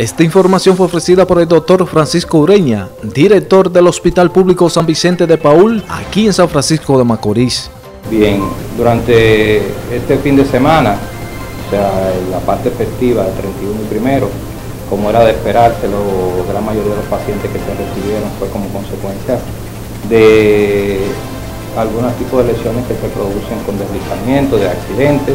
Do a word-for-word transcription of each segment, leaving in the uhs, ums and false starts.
Esta información fue ofrecida por el doctor Francisco Ureña, director del Hospital Público San Vicente de Paúl, aquí en San Francisco de Macorís. Bien, durante este fin de semana, o sea, en la parte festiva del treinta y uno y primero, como era de esperarse, la gran mayoría de los pacientes que se recibieron fue como consecuencia de algunos tipos de lesiones que se producen con deslizamiento, de accidentes,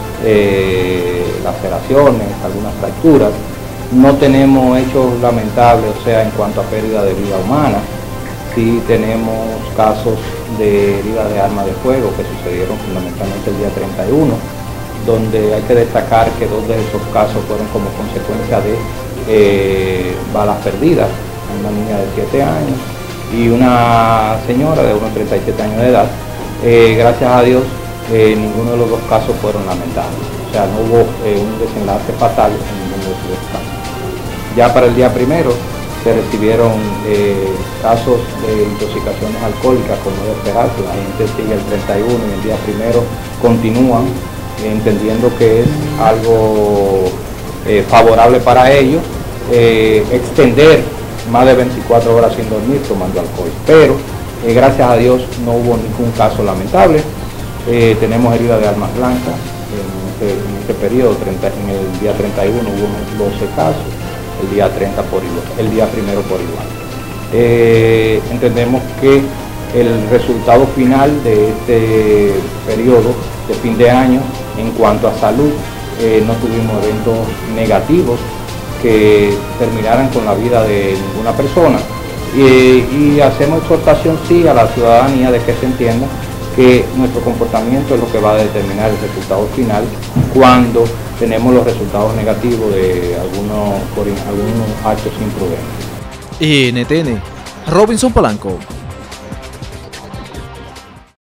eh, laceraciones, algunas fracturas. No tenemos hechos lamentables, o sea, en cuanto a pérdida de vida humana. Sí tenemos casos de heridas de arma de fuego que sucedieron fundamentalmente el día treinta y uno, donde hay que destacar que dos de esos casos fueron como consecuencia de eh, balas perdidas, una niña de siete años y una señora de unos treinta y siete años de edad. Eh, gracias a Dios, eh, ninguno de los dos casos fueron lamentables, o sea, no hubo eh, un desenlace fatal en ninguno de los dos casos. Ya para el día primero se recibieron eh, casos de intoxicaciones alcohólicas, como de esperarse. La gente sigue el treinta y uno y el día primero continúan, eh, entendiendo que es algo eh, favorable para ellos, eh, extender más de veinticuatro horas sin dormir tomando alcohol. Pero eh, gracias a Dios no hubo ningún caso lamentable. Eh, tenemos heridas de armas blancas en este, en este periodo, treinta, en el día treinta y uno hubo doce casos. El día treinta por igual, el día primero por igual. Eh, entendemos que el resultado final de este periodo de fin de año en cuanto a salud, eh, no tuvimos eventos negativos que terminaran con la vida de ninguna persona. Eh, y hacemos exhortación sí a la ciudadanía de que se entienda que nuestro comportamiento es lo que va a determinar el resultado final cuando tenemos los resultados negativos de algunos, por algunos actos imprudentes. N T N, Robinson Polanco.